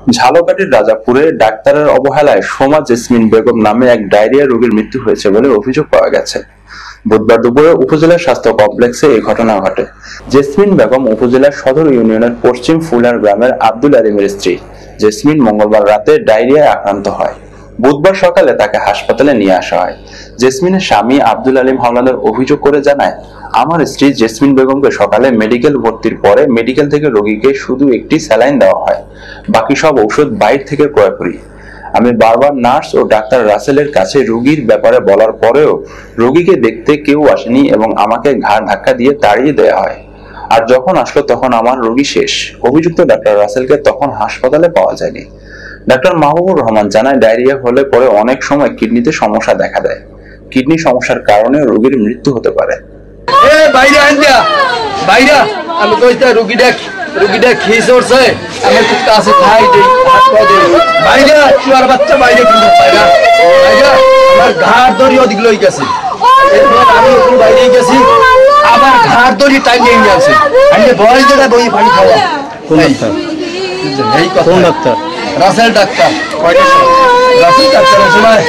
ঝালকাঠির রাজাপুরে ডাক্তারের অবহেলায় সোমা জেসমিন বেগম নামে এক ডায়রিয়া রোগীর মৃত্যু হয়েছে বলে অভিযোগ পাওয়া গেছে। বুধবার দুপুরে উপজেলা স্বাস্থ্য কমপ্লেক্সে এই ঘটনা ঘটে। জেসমিন বেগম উপজেলার সদর ইউনিয়নের পশ্চিম ফুলার গ্রামের আব্দুল আলিমের স্ত্রী। জেসমিন মঙ্গলবার রাতে ডায়রিয়ায় আক্রান্ত হয়। বুধবার সকালে তাকে হাসপাতালে নিয়ে আসা হয়। জেসমিনের স্বামী আব্দুল আলিম হাওলাদার অভিযোগ করে জানায়, আমার স্ত্রী জেসমিন বেগমকে সকালে মেডিকেল ভর্তির পরে মেডিকেল থেকে রোগীকে শুধু একটি স্যালাইন দেওয়া হয়, বাকি সব ঔষধ বাইরে থেকে ক্রয় করি। আমি বারবার নার্স ও ডাক্তার রাসেলের কাছে রোগীর ব্যাপারে বলার পরেও রোগীকে দেখতে কেউ আসেনি এবং আমাকে ঘাড় ধাক্কা দিয়ে তাড়িয়ে দেওয়া হয়। আর যখন আসলো তখন আমার রোগী শেষ। অভিযুক্ত ডাক্তার রাসেলকে তখন হাসপাতালে পাওয়া যায়নি। ডাক্তার মাহবুবুর রহমান জানায়, ডায়রিয়া হলে পরে অনেক সময় কিডনিতে সমস্যা দেখা দেয়। কিডনি সমস্যার কারণে রোগীর মৃত্যু হতে পারে। আমি কইতা রুগীটা খেয়ে চড়ছে, আমার খুব কাছে খাই দেই, হাত পা দেই। বাইরে চুয়ার বাচ্চা বাইরে কিন্তু বাইরা আমার ঘাড় ধরি ওদিক লই গেছে। এরপর আমি একটু বাইরে গেছি, আমার ঘাড় ধরি টাইনিয়ে নিয়ে আসে। আমি বয়স যেটা বই পানি খাওয়া। কোন ডাক্তার? এই কথা। কোন ডাক্তার? রাসেল ডাক্তার। কয়টার সময়? রাসেল ডাক্তারের সময়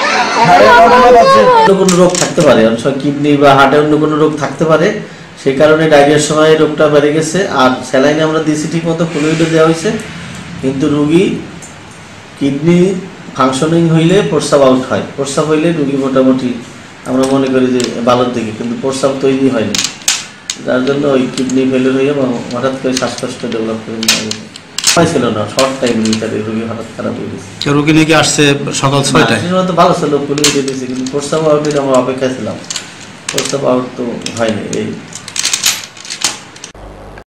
কোনো রোগ থাকতে পারে, অনেক সময় কিডনি বা হার্টে অন্য কোনো রোগ থাকতে পারে, সেই কারণে ডায়রিয়ার সময় রোগটা বেড়ে গেছে। আর স্যালাইনে আমরা দিয়েছি ঠিক মতো, ফ্লুইডও দেওয়া হয়েছে, কিন্তু রুগী কিডনি ফাংশনিং হইলে প্রস্রাব আউট হয়। প্রস্রাব হইলে রুগী মোটামুটি আমরা মনে করি যে ভালোর দিকে, কিন্তু প্রস্রাব তৈরি হয়নি, যার জন্য ওই কিডনি ফেলিয়ার হয়ে হঠাৎ করে শ্বাসকষ্ট ডেভেলপ করে মারা গেছে। ছিল না, শর্ট টাইমের ভিতরে রোগী হঠাৎ খারাপ হয়ে গেছে। রোগী নাকি আসছে সকাল 6টায়, ভালো ছিল, ফ্লুইড দিয়েছে, কিন্তু প্রস্রাব আউটের আমরা অপেক্ষায় ছিলাম, প্রস্রাব আউট তো হয়নি। এই